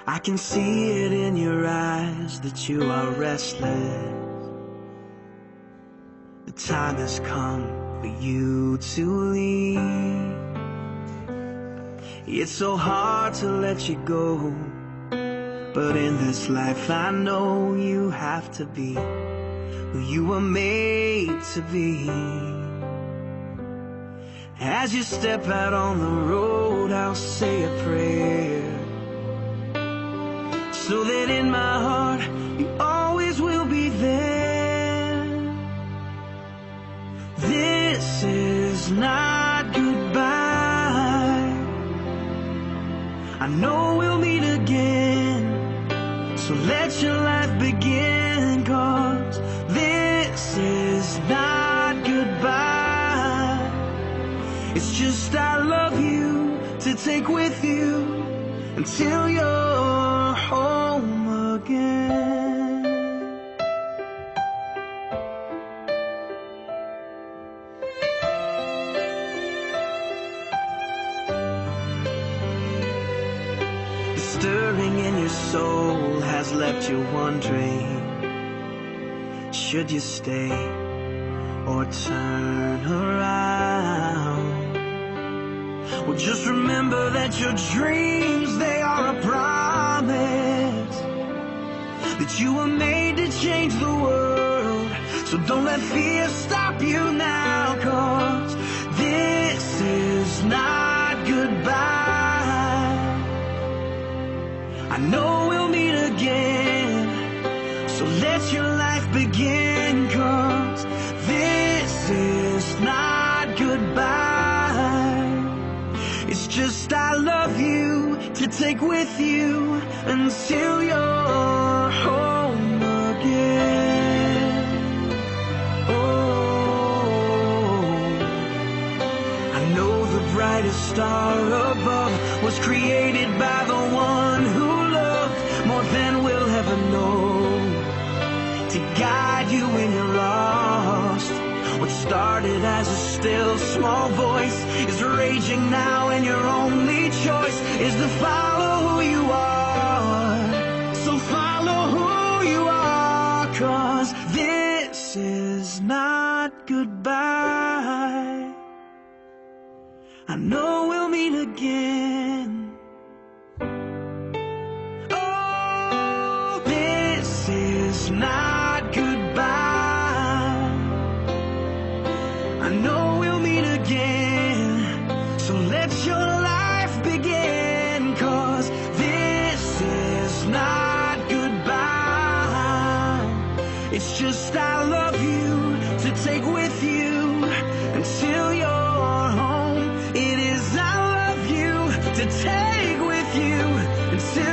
I can see it in your eyes that you are restless. The time has come for you to leave. It's so hard to let you go, but in this life I know you have to be who you were made to be. As you step out on the road, I'll say a prayer, so that in my heart you always will be there. This is not goodbye. I know we'll meet again, so let your life begin, 'cause this is not goodbye. It's just I love you to take with you until you're home again. The stirring in your soul has left you wondering, should you stay or turn around? Well, just remember that your dreams, they are a promise, that you were made to change the world. So don't let fear stop you now, 'cause this is not goodbye. I know we'll meet again, so let your life begin, 'cause this is not goodbye. It's just I love you to take with you until you're home again. Oh, I know the brightest star above was created by the one who loved more than we'll ever know, to guide you when you're lost. What started as a still small voice is raging now, and your only choice is to follow who you are. So follow who you are, 'cause this is not goodbye. I know we'll meet again. Oh, this is not goodbye. I know we'll meet again, so let your life begin, 'cause this is not goodbye. It's just I love you to take with you until you're home. It is I love you to take with you until